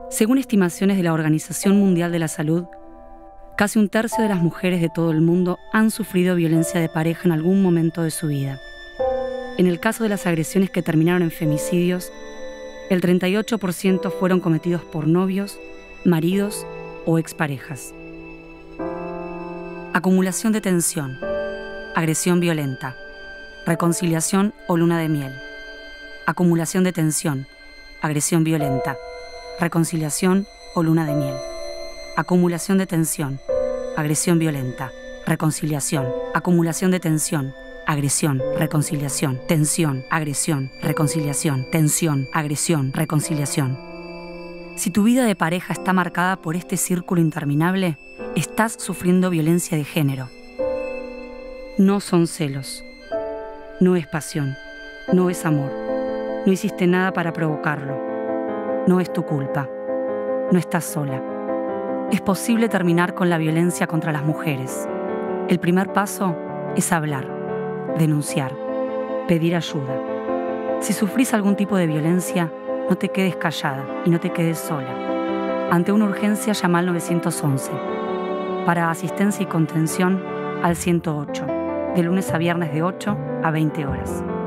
Según estimaciones de la Organización Mundial de la Salud, casi un tercio de las mujeres de todo el mundo han sufrido violencia de pareja en algún momento de su vida. En el caso de las agresiones que terminaron en femicidios, el 38% fueron cometidos por novios, maridos o exparejas. Acumulación de tensión, agresión violenta, reconciliación o luna de miel. Acumulación de tensión, agresión violenta, reconciliación o luna de miel. Acumulación de tensión, agresión violenta, reconciliación, acumulación de tensión, agresión, reconciliación, tensión, agresión, reconciliación, tensión, agresión, reconciliación. Si tu vida de pareja está marcada por este círculo interminable, estás sufriendo violencia de género. No son celos. No es pasión. No es amor. No hiciste nada para provocarlo. No es tu culpa. No estás sola. Es posible terminar con la violencia contra las mujeres. El primer paso es hablar, denunciar, pedir ayuda. Si sufrís algún tipo de violencia, no te quedes callada y no te quedes sola. Ante una urgencia, llama al 911. Para asistencia y contención, al 108, de lunes a viernes de 8 a 20 horas.